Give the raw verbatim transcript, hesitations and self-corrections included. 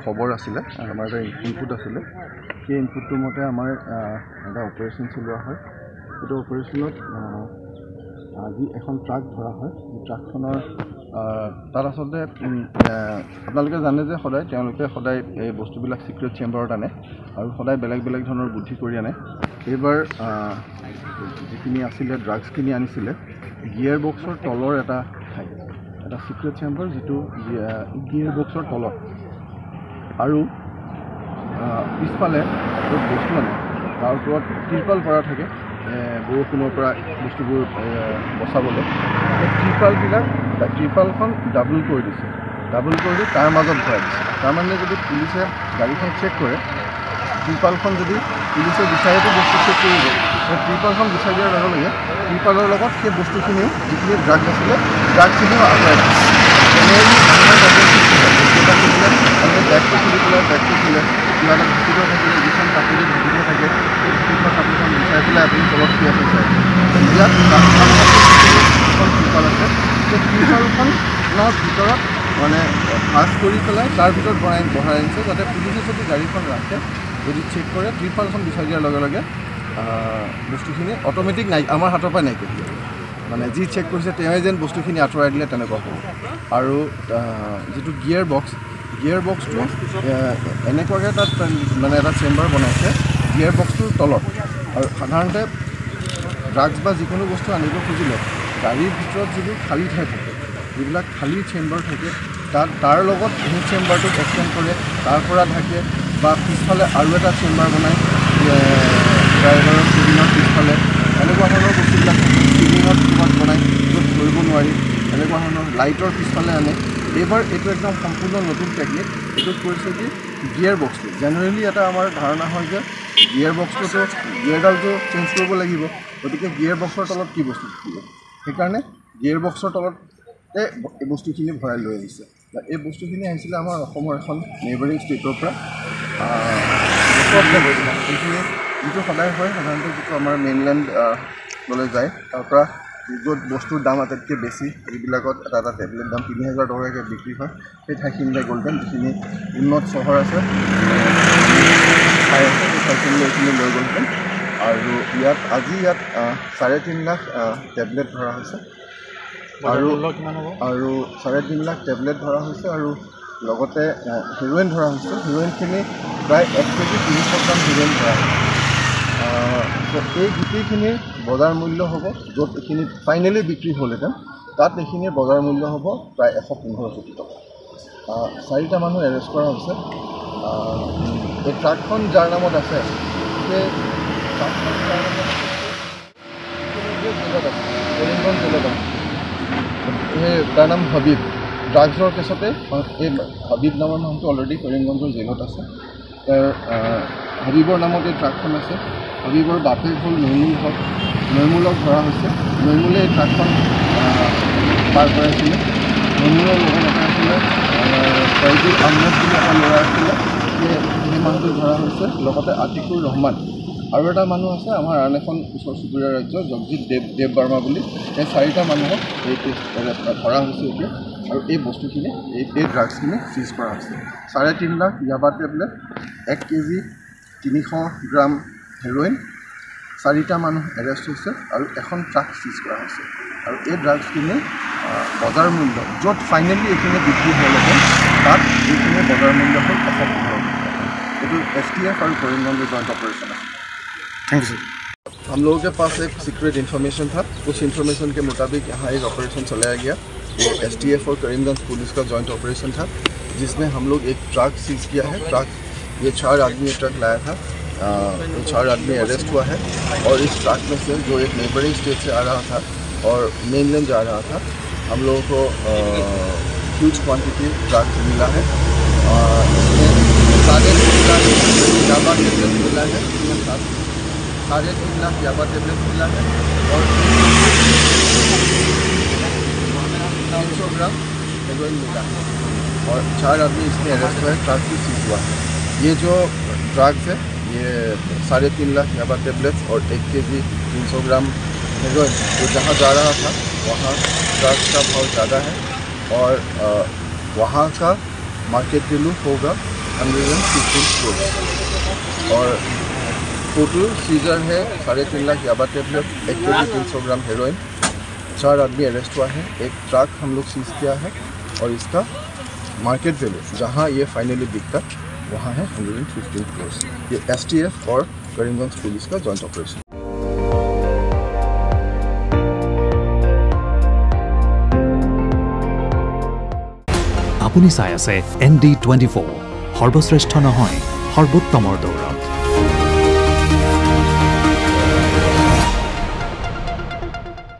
খবৰ আছিলে আমাৰ এটা ইনপুট আছিলে সেই ইনপুটটোৰ মতে আমাৰ এটা অপাৰেশ্যন চলোৱা হয় এইটো অপাৰেশ্যনত আজি এখন ট্ৰাক ধৰা হয় এই ট্ৰাকখনৰ তাত আচলতে আপোনালোকে জানে যে সদায় তেওঁলোকে সদায় এই বস্তুবিলাক চিক্ৰেট চেম্বাৰত আনে আৰু সদায় বেলেগ বেলেগ ধৰণৰ বুদ্ধি কৰি আনে এইবাৰ যিখিনি আছিলে ড্ৰাগছখিনি আনিছিলে গিয়াৰ বক্সৰ তলৰ এটা ঠাই এটা চিক্ৰেট চেম্বাৰ যিটো গিয়াৰ বক্সৰ তলত আৰু পিছফালে য'ত বস্তু আনে তাৰ ওপৰত ত্ৰিপাল পৰা থাকে বৰষুণৰ পৰা বস্তুবোৰ বচাবলৈ সেই ত্ৰিপালবিলাক ত্ৰিপালখন ডাবল কৰি দিছে ডাবল কৰি দি তাৰ মাজত ভৰাই দিছে তাৰমানে যদি পুলিচে গাড়ীখন চেক কৰে ত্ৰিপালখন যদি পুলিচে বিচাৰিটো বস্তু চেক কৰিব সেই ত্ৰিপালখন বিচাৰি দিয়াৰ লগে লগে ত্ৰিপালৰ লগত সেই বস্তুখিনিও যিখিনি ড্ৰাগছ আছিলে ড্ৰাগছখিনিও আঁতৰাই দিছে জেনেৰেলি বেগটো খুলি পেলাই বেগটো খোলে কিবা এটা ঘটিত থাকিলে যিখন কাপোৰ ঘটিত থাকে সেইখন কাপোৰখন বিচাৰি পেলাই আপুনি তলত কি আছে চাই ইয়াত যিখন ত্ৰিপাল আছে সেই ত্ৰিপালখনৰ ভিতৰত মানে ভাজ কৰি পেলাই তাৰ ভিতৰত বনাই বঢ়াই আনিছে যাতে পুলিচে যদি গাড়ীখন ৰাখে যদি চেক কৰে ত্ৰিপালখন বিচাৰি দিয়াৰ লগে লগে বস্তুখিনি অট'মেটিক নাই আমাৰ হাতৰ পৰা নাইকিয়া দিয়ে মানে যি চেক কৰিছে তেওঁৱে যেন বস্তুখিনি আঁতৰাই দিলে তেনেকুৱা হ'ব আৰু যিটো গিয়াৰ বক্স গিয়াৰ বক্সটো এনেকুৱাকৈ তাত মানে এটা চেম্বাৰ বনাইছে গিয়াৰ বক্সটোৰ তলত আৰু সাধাৰণতে ড্ৰাগছ বা যিকোনো বস্তু আনিব খুজিলে গাড়ীৰ ভিতৰত যিবোৰ খালী ঠাই থাকে যিবিলাক খালী চেম্বাৰ থাকে তাত তাৰ লগত সেই চেম্বাৰটোক এক্সটেণ্ড কৰে তাৰ পৰা ঢাকে বা পিছফালে আৰু এটা চেম্বাৰ বনায় ড্ৰাইভাৰৰ কেবিনৰ পিছফালে এনেকুৱা ধৰণৰ বস্তুবিলাক চিলিঙত ক'ৰবাত বনায় য'ত ধৰিব নোৱাৰি এনেকুৱা ধৰণৰ লাইটৰ পিছফালে আনে এইবাৰ এইটো একদম সম্পূৰ্ণ নতুন টেকনিক এইটোত কৰিছে কি গিয়াৰ বক্সটো জেনেৰেলি এটা আমাৰ ধাৰণা হয় যে গিয়াৰ বক্সটোতো গিয়াৰডালটো চেঞ্জ কৰিব লাগিব গতিকে গিয়াৰ বক্সৰ তলত কি বস্তু থাকিব সেইকাৰণে গিয়াৰ বক্সৰ তলতে এই বস্তুখিনি ভৰাই লৈ আহিছে এই বস্তুখিনি আহিছিলে আমাৰ অসমৰ এখন নেইবাৰিং ষ্টেটৰ পৰা এইখিনি যিটো সদায় হয় সাধাৰণতে যিটো আমাৰ মেইনলেণ্ডলৈ যায় তাৰ পৰা য'ত বস্তুৰ দাম আটাইতকৈ বেছি এইবিলাকত এটা এটা টেবলেট দাম তিনি হাজাৰ টকাকৈ বিক্ৰী হয় সেই ঠাইখিনিলৈ গ'লহেঁতেন যিখিনি উন্নত চহৰ আছে ঠাই আছে সেই ঠাইখিনিলৈ এইখিনি লৈ গ'লহেঁতেন আৰু ইয়াত আজি ইয়াত চাৰে তিনি লাখ টেবলেট ধৰা হৈছে আৰু আৰু চাৰে তিনি লাখ টেবলেট ধৰা হৈছে আৰু লগতে হিৰ'ইন ধৰা হৈছে হিৰ'ইনখিনি প্ৰায় এক কেজি তিনিশ গ্ৰাম হিৰ'ইন ধৰা হৈছে এই গোটেইখিনিৰ বজাৰ মূল্য হ'ব য'ত এইখিনি ফাইনেলি বিক্ৰী হ'লহেঁতেন তাত এইখিনিৰ বজাৰ মূল্য হ'ব প্ৰায় এশ পোন্ধৰ কোটি টকা চাৰিটা মানুহ এৰেষ্ট কৰা হৈছে এই ট্ৰাকখন যাৰ নামত আছে সেই ট্ৰাকখন যাৰ নামত জেলত আছে কৰিমগঞ্জ জেলত আছে সেই তাৰ নাম হাবিব ড্ৰাগছৰ কেছতে এই হাবিব নামৰ মানুহটো অলৰেডি কৰিমগঞ্জৰ জেলত আছে তেওঁৰ হাবিবৰ নামত এই ট্ৰাকখন আছে হাবিবৰ বাপেক হ'ল নৈমুল হক নৈমুলক ধৰা হৈছে নৈমুলে এই ট্ৰাকখন পাৰ কৰাইছিলে নৈমুলৰ লগত এটা আছিলে ফয়জুল আহমেদ বুলি এটা ল'ৰা আছিলে সেই সেই মানুহটো ধৰা হৈছে লগতে আতিকুৰ ৰহমান আৰু এটা মানুহ আছে আমাৰ আন এখন ওচৰ চুবুৰীয়া ৰাজ্য জগজিৎ দেৱ দেৱ বাৰ্মা বুলি সেই চাৰিটা মানুহক এই ধৰা হৈছে এতিয়া আৰু এই বস্তুখিনি এই এই ড্ৰাগছখিনি চিজ কৰা হৈছে চাৰে তিনি লাখ ইয়াবা টেবলেট এক কেজি তিনিশ গ্ৰাম হেৰ'ইন চাৰিটা মানুহ এৰেষ্ট হৈছে আৰু এখন ট্ৰাক চিজ কৰা হৈছে আৰু এই ড্ৰাগছখিনি বজাৰ মূল্য য'ত ফাইনেলি এইখিনি বিক্ৰী হ'লহেঁতেন তাত এইখিনি বজাৰ মূল্য হ'ল এশ পোন্ধৰ এইটো এছ টি এফ और करीमगंज जॉइंट ऑपरेशन है। Thank you sir. हम लोगों के पास एक सीक्रेट इन्फॉर्मेशन था उस इन्फॉर्मेशन के मुताबिक यहाँ एक ऑपरेशन चलाया गया ये एस टी एफ और करीमगंज पुलिस का जॉइंट ऑपरेशन था जिसमें हम लोग एक ट्रक सीज किया है ट्रक ये चार आदमी ये ट्रक लाया था तो चार आदमी अरेस्ट हुआ है और इस ट्रक में से जो एक नेबरिंग स्टेट से आ रहा था और मेनलैंड जा रहा था हम लोगों को ह्यूज क्वांटिटी ट्रक मिला है इसमें साढ़े तीन लाख याबा टेबलेट मिला है साढ़े तीन लाख याबा टेबलेट मिला है और तीन सौ ग्राम हेरोइन मिला है और चार आदमी इसमें अरेस्ट हुआ है ट्रक भी सीज हुआ है ये जो ड्रग्स है ये साढ़े तीन लाख याबा टेबलेट्स और एक के जी तीन सौ ग्राम हेरोइन जो जहाँ जा रहा था वहाँ ड्रग्स का भाव ज़्यादा है और वहाँ का मार्केट वैल्यू होगा हंड्रेड एंड फिफ्टीन क्रोर्स और टोटल सीजर है साढ़े तीन लाख याबा टेबलेट, एक के जी तीन सौ ग्राम हेरोइन, चार आदमी अरेस्ट हुआ है, एक ट्रक हम लोग सीज किया है और इसका मार्केट वैल्यू जहाँ ये फाइनली बिकता वहाँ है हंड्रेड एंड फिफ्टीन क्रोर्स। ये एस टी एफ और करीमगंज पुलिस का जॉइंट ऑपरेशन। আপুনি চাই আছে এন ডি টুৱেণ্টি ফ'ৰ, সৰ্বশ্ৰেষ্ঠ নহয় সৰ্বোত্তমৰ দৌৰ।